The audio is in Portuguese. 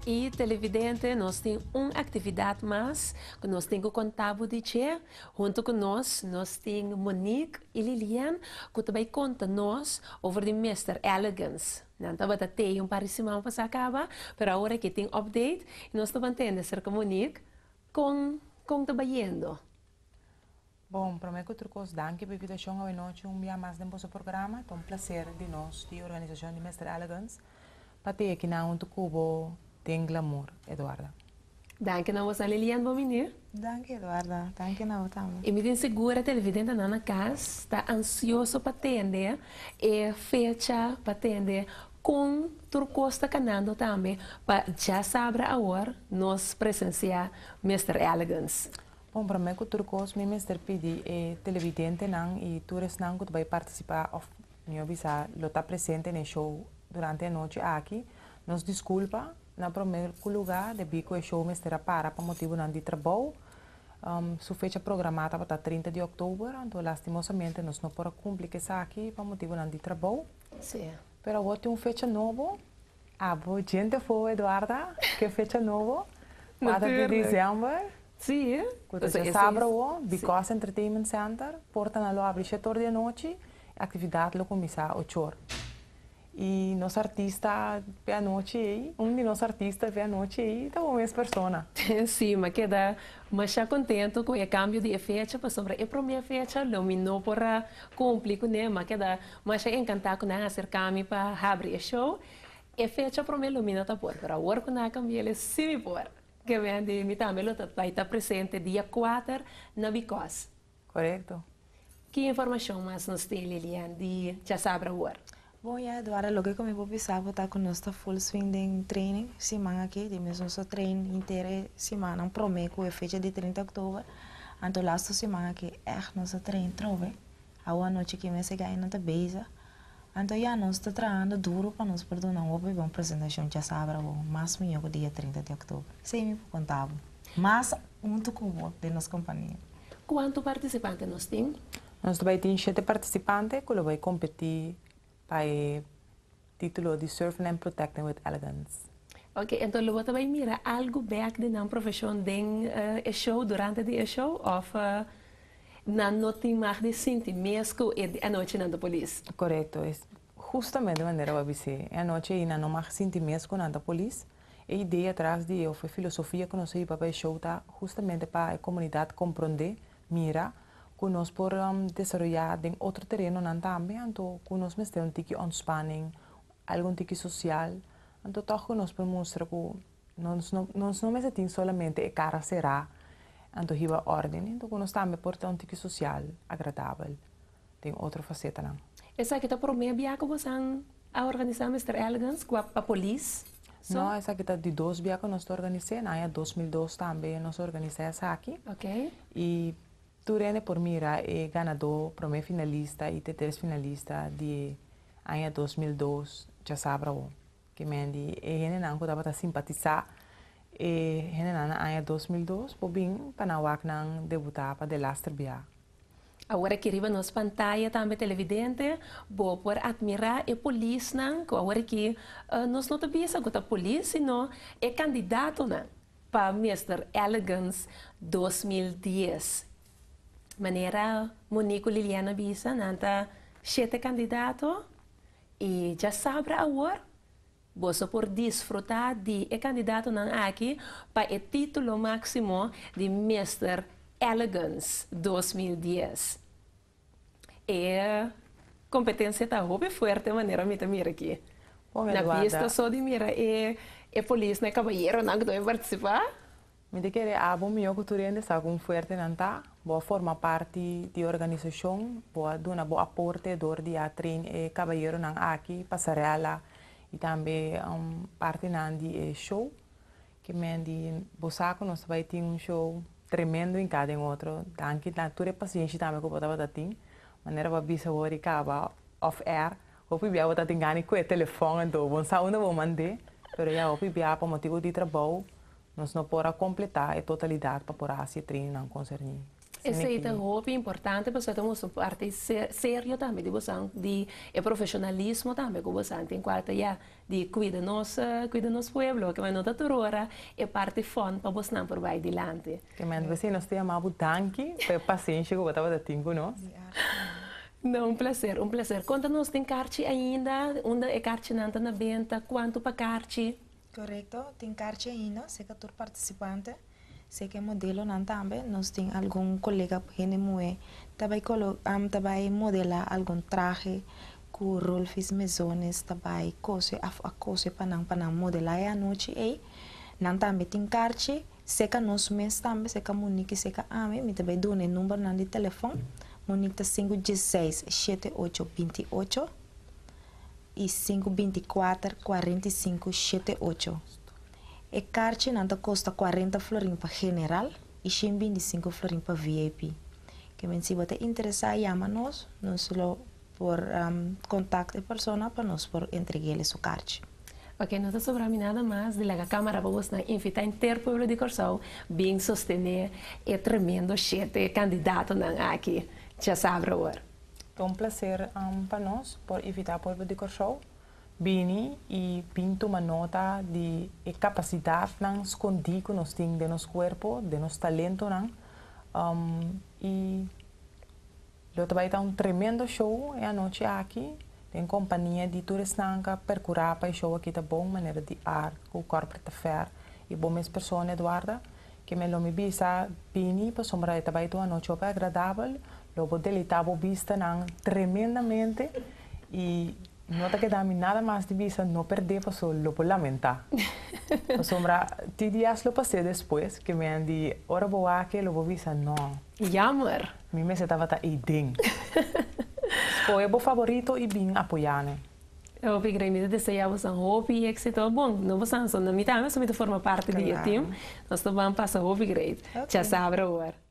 E televidente, nós temos uma atividade mais que nós temos contar de che. Junto com nós temos Monique e Liliane, que também conta nós over de Mr. Elegance. Não estava até parecimento para acabar, mas agora que tem update, nós estamos tendo cerca Monique com trabalhando. Bom, para mim que outro coisa, danke por invitação hoje noite dia mais tempo do programa. É um prazer de nós, de organização de Mr. Elegance, para ter aqui na onde Cubo tem glamour, Eduarda. Danke na você, Liliane, bom menino. Danke, Eduarda. Danke na você também. E me tem segura, televidente na casa, está ansioso para atender, e fecha para atender com Turcosta Canando também, para já saber a hora nós presenciar Mr. Elegance. Bom, para mim que outro coisa, me Mr. Pidi é televidente não e todos não que vai participar, of meu bisa, lo está presente no show durante a noite aqui. Nos desculpa, na primeiro lugar, de bico o show Mr. para motivo não de trabalho. Sua fecha programada para 30 de outubro, então lastimosamente nós não podemos cumprir isso aqui para motivo não de trabalho. Sim. Pero agora tem uma fecha nova. Boa gente foi, Eduarda, que fecha nova. 4 de dezembro. Sim. Quando você sabe o Because Entertainment Center, porta na loja abre 7 horas da noite, a atividade lo começa às 8 horas. E nosso artista vê a noite aí, de nossos artistas vê a noite aí, então é a mesma pessoa. Sim, mas queda, mas já contento com o cambio de fecha, para sobre a primeira fecha, não para cumprir com ele, mas já encantado com acercar-me para abrir o show. A fecha para mim não está por, para agora com a cambio ele sim por. Que vem de mim também, vai estar presente dia 4 na Because. Correto. Que informação mais nos tem, Liliane, de já sabe agora? Bom, Eduarda, logo que eu vou pensar, vou estar conosco full swing de training, semana aqui, de mesmo só treino inteira semana, um prometo é fecha de 30 de outubro, então lá semana aqui, nosso treino trove, a noite que me segue aí na tabeza, então já nós estamos trabalhando duro para nós perdonar uma apresentação já sabe, mais melhor que dia 30 de outubro, sem me contar, mas muito cubo de nossa companhia. Quantos participantes nós temos? Nós também temos 7 participantes que vão competir para o título de Surfing and Protecting with Elegance. Ok, então eu também mira algo back de na profissão de show durante o show ou não tem mais de sentimento e a noite na polícia? Correto, é justamente a maneira que eu disse. A noite ainda não mais sentimento com a polícia. A ideia atrás de eu foi filosofia que nós para o show tá justamente para a comunidade compreender, mira, que nós podemos desenvolver em outro terreno também, então que nós temos um tipo de ontspanning, algum tipo social, então toch que nós podemos mostrar que nós não temos somente a cara será, então hiba ordem, então que nós também porta um tipo social agradável, tem outra faceta não. Essa que está por meio de como são a organizar Mr. Elegance com a polícia? Não, essa que está de 2 dias que nós organizamos, em 2002 também nós organizamos essa aqui. Ok. E Turene por mira é ganador, primeiro finalista e terceiro finalista de ano 2002, já sabe o que mendi e ele não estava a simpatizar e ele não ano 2002 por bem para não debutar para The Last Bia. Agora que riba nos pantalla também televidente, vou por admirar a polícia não, que agora que nós não sabemos que a polícia não é candidato não para Mr. Elegance 2010. Maneira Monique Liliana Bisa, nanta 7 candidatos e já sabe agora, você por desfrutar de candidato não aqui para o título máximo de Mr. Elegance 2010. E competência está bem forte, maneira me mira aqui. Na pista só de mira e polícia, né, cavalheiro, não deve participar. Me de querer a bom melhor cultura ainda está com forte não tá, boa forma parte de organização, boa dona boa aporte dor de a trein e cavalheiro não aqui passarela e também parte não de show que me de bosaco nós vai ter show tremendo em cada outro, danke na tua paciência também que eu botava da tim, maneira para bisa o acaba off air, o pi bia bota tingani com o telefone então bom saúde vou mandar, pero já o pi bia para motivo de trabalho nós não podemos completar a totalidade para poder se treinar não concernir. Esse é muito importante, porque temos uma parte séria também de você, de profissionalismo também, que você tem quarta já de cuidar nosso pueblo, que vai não terrora, é parte fun para você não por vai adiante. Que men você nós temos amado tanque, pela paciência que você vai ter nós. Não, um prazer, um prazer. Conta-nos, tem carte ainda? Onde é carte na venda? Quanto para carte? Correto, tem carte ainda, sei que todo participante, sei que modelo não também, nós tem algum colega que não também modelar algum traje com rolfis mesones, também coisa a coisa para não modelar a noite e não também tem carte, sei que nós mesmos também, sei que Monique, sei que ame, me também dou o número de telefone, Monique tá 516 7828 e 524-4578. E carte não custa 40 florim para general e 25 florim para VIP. Que se você interessar, chama-nos, nós por contacto a pessoa para nós por entregar sua carte. Ok, não está sobrando nada mais de la Câmara para você invitar inteiro pueblo de Corsão, bem sostener é tremendo chefe candidato aqui, já sabe agora. É um prazer para nós por evitar o povo de Corsão. Bini e pinto uma nota de capacidade não escondida que nós temos de nosso corpo, de nosso talento. E eu também tenho um tremendo show a noite aqui. Tem companhia de turistas que percorrer para o show aqui da boa maneira de ar, com o corporate fair. E boas pessoas, Eduardo, que me lo me bisa Bini, para sombra também uma noite agradável. Logo deletar a vista tremendamente e não te queda nada mais de vista não perder para só lo por lamentar. Para sombra ti dias lo passei depois que me andi ora boa que lo vista não. Jammer. Mi me estava tá idem. Foi o favorito e bem apoiado. Eu grande desejamos um hope e êxito bom. Não você só na mitad, mas também forma parte do time. Nós também passa hope great. Já sabe agora.